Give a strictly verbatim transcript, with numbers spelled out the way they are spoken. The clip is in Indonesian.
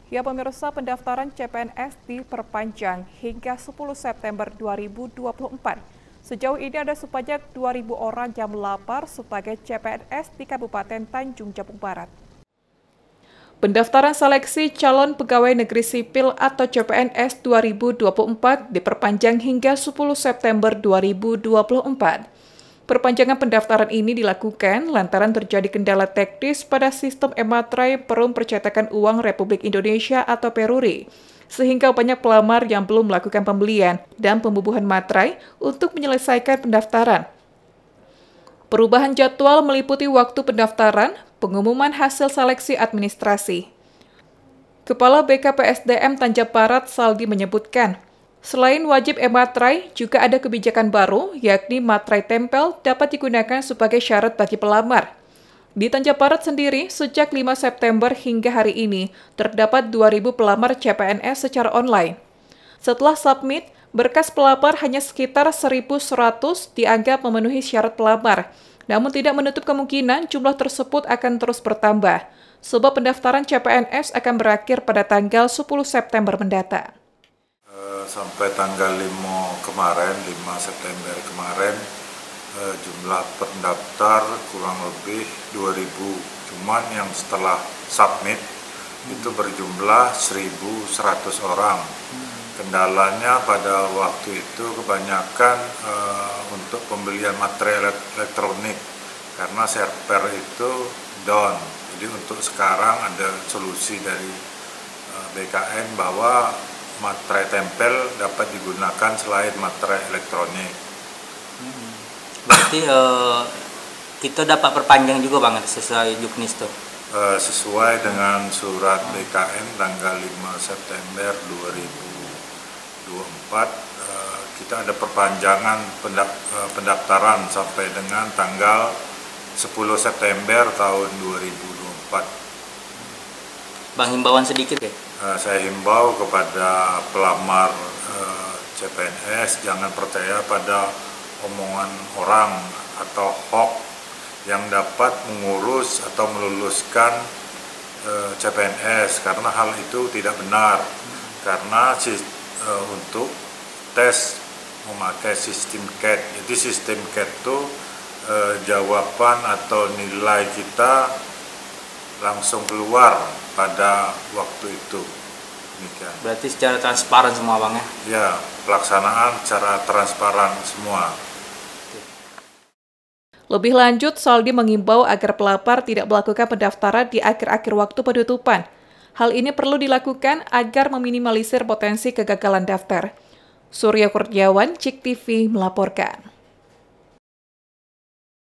Ya pemirsa, pendaftaran C P N S diperpanjang hingga sepuluh September dua ribu dua puluh empat. Sejauh ini ada sebanyak dua ribu orang yang melamar sebagai C P N S di Kabupaten Tanjung Jabung Barat. Pendaftaran seleksi calon pegawai negeri sipil atau C P N S dua ribu dua puluh empat diperpanjang hingga sepuluh September dua ribu dua puluh empat. Perpanjangan pendaftaran ini dilakukan lantaran terjadi kendala teknis pada sistem e-materai Perum Percetakan Uang Republik Indonesia atau Peruri, sehingga banyak pelamar yang belum melakukan pembelian dan pembubuhan materai untuk menyelesaikan pendaftaran. Perubahan jadwal meliputi waktu pendaftaran, pengumuman hasil seleksi administrasi. Kepala B K P S D M Tanjab Barat Saldi menyebutkan, selain wajib e-materai, juga ada kebijakan baru, yakni materai tempel dapat digunakan sebagai syarat bagi pelamar. Di Tanjab Barat sendiri, sejak lima September hingga hari ini, terdapat dua ribu pelamar C P N S secara online. Setelah submit, berkas pelamar hanya sekitar seribu seratus dianggap memenuhi syarat pelamar, namun tidak menutup kemungkinan jumlah tersebut akan terus bertambah, sebab pendaftaran C P N S akan berakhir pada tanggal sepuluh September mendatang. Sampai tanggal lima kemarin, lima September kemarin, eh, jumlah pendaftar kurang lebih dua ribu, cuman yang setelah submit hmm. itu berjumlah seribu seratus orang. Hmm. Kendalanya pada waktu itu kebanyakan eh, untuk pembelian materai elektronik, karena server itu down. Jadi untuk sekarang ada solusi dari eh, B K N bahwa materai tempel dapat digunakan selain materai elektronik. Hmm. Berarti uh, kita dapat perpanjang juga Bang sesuai juknis tuh? Uh, sesuai dengan surat B K N tanggal lima September dua ribu dua puluh empat, uh, kita ada perpanjangan pendap uh, pendaftaran sampai dengan tanggal sepuluh September tahun dua ribu dua puluh empat. Bang, himbauan sedikit ya? Uh, saya himbau kepada pelamar uh, C P N S jangan percaya pada omongan orang atau hoax yang dapat mengurus atau meluluskan uh, C P N S, karena hal itu tidak benar. Karena uh, untuk tes memakai sistem C A T, jadi sistem C A T itu uh, jawaban atau nilai kita langsung keluar pada waktu itu. Demikian. Berarti secara transparan semua Bang ya? Ya, pelaksanaan secara transparan semua. Lebih lanjut, Saldi mengimbau agar pelamar tidak melakukan pendaftaran di akhir-akhir waktu penutupan. Hal ini perlu dilakukan agar meminimalisir potensi kegagalan daftar. Surya Kurniawan, C I K T V melaporkan.